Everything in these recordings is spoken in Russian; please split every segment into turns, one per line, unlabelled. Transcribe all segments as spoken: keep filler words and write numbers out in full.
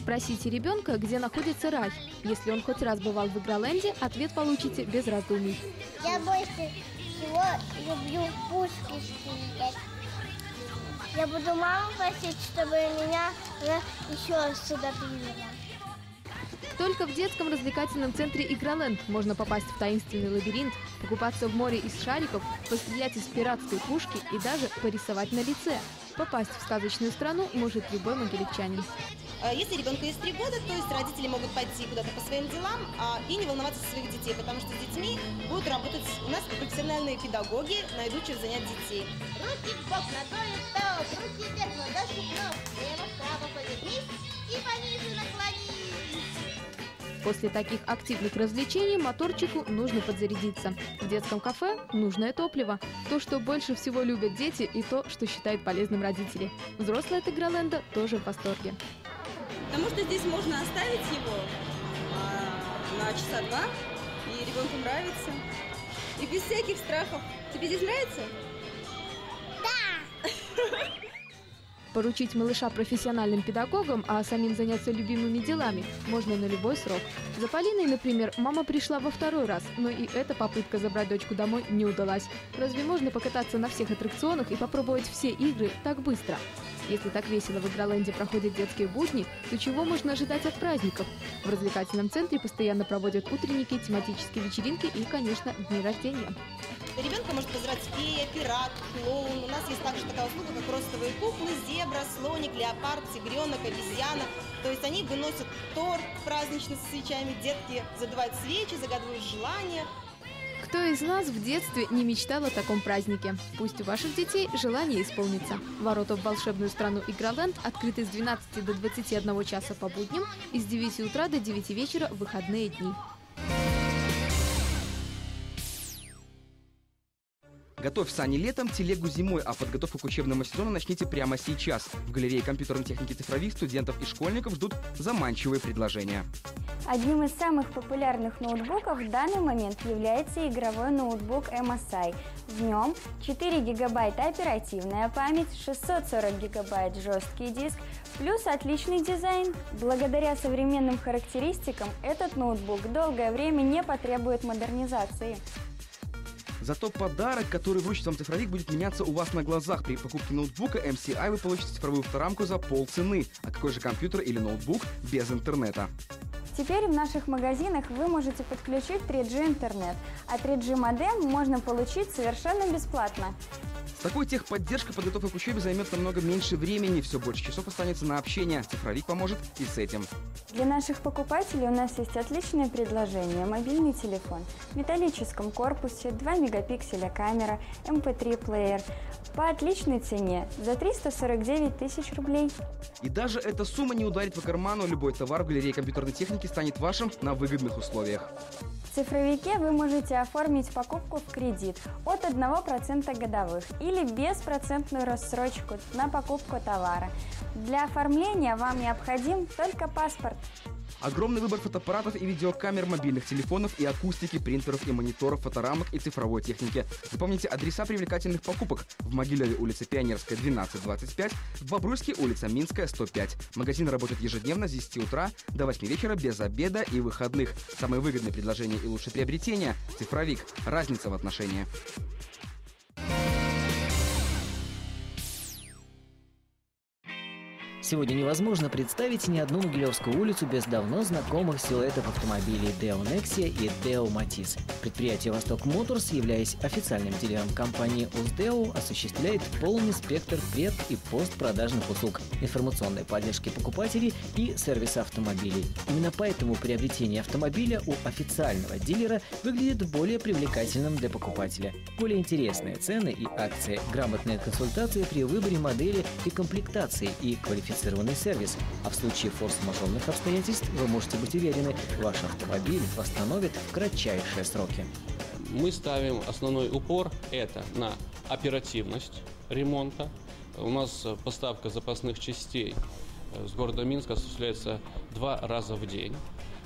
Спросите ребенка, где находится рай. Если он хоть раз бывал в Игроленде, ответ получите без раздумий.
Я больше всего люблю пушки стрелять. Я буду маму просить, чтобы меня еще сюда привела.
Только в детском развлекательном центре «Игроленд» можно попасть в таинственный лабиринт, покупаться в море из шариков, пострелять из пиратской пушки и даже порисовать на лице. Попасть в сказочную страну может любой могилевчанин.
Если ребенку есть три года, то есть родители могут пойти куда-то по своим делам а, и не волноваться за своих детей, потому что с детьми будут работать у нас профессиональные педагоги, найдут чем занять детей.
Руки в бок, ногой вперед, руки вверх, ладоши вновь, лево-вправо повернись и пониже наклонись.
После таких активных развлечений моторчику нужно подзарядиться. В детском кафе нужное топливо. То, что больше всего любят дети, и то, что считают полезным родители. Взрослые от Игроленда тоже в восторге.
Потому что здесь можно оставить его а, на часа два, и ребенку нравится. И без всяких страхов. Тебе здесь нравится?
Да!
Поручить малыша профессиональным педагогам, а самим заняться любимыми делами можно на любой срок. За Полиной, например, мама пришла во второй раз, но и эта попытка забрать дочку домой не удалась. Разве можно покататься на всех аттракционах и попробовать все игры так быстро? Если так весело в Игроленде проходят детские будни, то чего можно ожидать от праздников? В развлекательном центре постоянно проводят утренники, тематические вечеринки и, конечно, дни рождения.
Ребенка может позвать фея, пират, клоун. У нас есть также такая услуга, как ростовые куклы, зебра, слоник, леопард, тигренок, обезьяна. То есть они выносят торт праздничный со свечами, детки задувают свечи, загадывают желания.
Кто из нас в детстве не мечтал о таком празднике? Пусть у ваших детей желание исполнится. Ворота в волшебную страну Игроленд открыты с двенадцати до двадцати одного часа по будням и с девяти утра до девяти вечера в выходные дни.
Готовь сани летом, телегу зимой, а подготовку к учебному сезону начните прямо сейчас. В галерее компьютерной техники цифровых студентов и школьников ждут заманчивые предложения.
Одним из самых популярных ноутбуков в данный момент является игровой ноутбук эм эс ай. В нем четыре гигабайта оперативная память, шестьсот сорок гигабайт жесткий диск, плюс отличный дизайн. Благодаря современным характеристикам этот ноутбук долгое время не потребует модернизации.
Зато подарок, который вручит вам цифровик, будет меняться у вас на глазах. При покупке ноутбука эм си ай вы получите цифровую вторамку за полцены. А какой же компьютер или ноутбук без интернета?
Теперь в наших магазинах вы можете подключить три джи интернет, а три джи модем можно получить совершенно бесплатно.
С такой техподдержкой подготовка к учебе займет намного меньше времени, все больше часов останется на общение. Цифровик поможет и с этим.
Для наших покупателей у нас есть отличное предложение. Мобильный телефон в металлическом корпусе, два мегапикселя камера, эм пэ три плеер по отличной цене за триста сорок девять тысяч рублей.
И даже эта сумма не ударит по карману, любой товар в галерее компьютерной техники станет вашим на выгодных условиях.
В цифровике вы можете оформить покупку в кредит от одного процента годовых или беспроцентную рассрочку на покупку товара. Для оформления вам необходим только паспорт.
Огромный выбор фотоаппаратов и видеокамер, мобильных телефонов и акустики, принтеров и мониторов, фоторамок и цифровой техники. Запомните адреса привлекательных покупок. В Могилеве улица Пионерская, двенадцать двадцать пять, в Бобруйске улица Минская, сто пять. Магазин работает ежедневно с десяти утра до восьми вечера без обеда и выходных. Самые выгодные предложения и лучшие приобретения. Цифровик. Разница в отношении.
Сегодня невозможно представить ни одну Могилевскую улицу без давно знакомых силуэтов автомобилей Deo Nexia и Deo Matiz. Предприятие Восток Моторс, являясь официальным дилером компании УЗДео, осуществляет полный спектр пред- и постпродажных услуг, информационной поддержки покупателей и сервиса автомобилей. Именно поэтому приобретение автомобиля у официального дилера выглядит более привлекательным для покупателя. Более интересные цены и акции, грамотные консультации при выборе модели и комплектации и квалификации. Сервис, а в случае форс-мажорных обстоятельств вы можете быть уверены, ваш автомобиль восстановит в кратчайшие сроки.
Мы ставим основной упор это на оперативность ремонта. У нас поставка запасных частей с города Минска осуществляется два раза в день.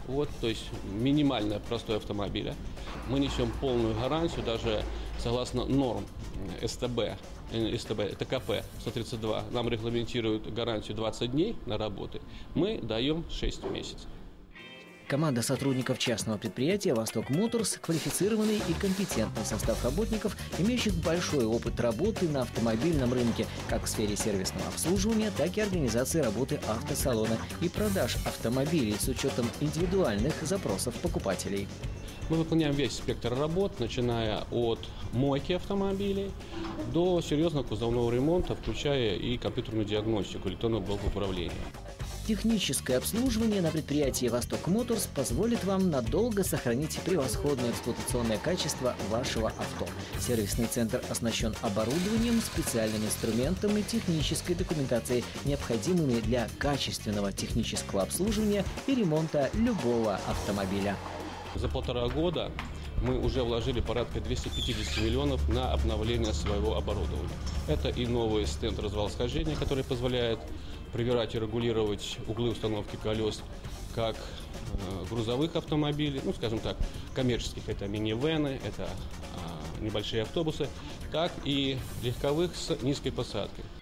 вот, то есть минимальное простое автомобиля. Мы несем полную гарантию, даже согласно норм СТБ, СТБ, ТКП сто тридцать два, нам регламентируют гарантию двадцать дней на работы, мы даем шесть месяцев.
Команда сотрудников частного предприятия «Восток Моторс» – квалифицированный и компетентный состав работников, имеющих большой опыт работы на автомобильном рынке, как в сфере сервисного обслуживания, так и организации работы автосалона и продаж автомобилей с учетом индивидуальных запросов покупателей.
Мы выполняем весь спектр работ, начиная от мойки автомобилей до серьезного кузовного ремонта, включая и компьютерную диагностику, электронный блок управления.
Техническое обслуживание на предприятии «Восток Моторс» позволит вам надолго сохранить превосходное эксплуатационное качество вашего авто. Сервисный центр оснащен оборудованием, специальным инструментом и технической документацией, необходимыми для качественного технического обслуживания и ремонта любого автомобиля.
За полтора года мы уже вложили порядка двухсот пятидесяти миллионов на обновление своего оборудования. Это и новый стенд развал схождения, который позволяет проверять и регулировать углы установки колес как грузовых автомобилей, ну, скажем так, коммерческих, это минивэны, это а, небольшие автобусы, так и легковых с низкой посадкой.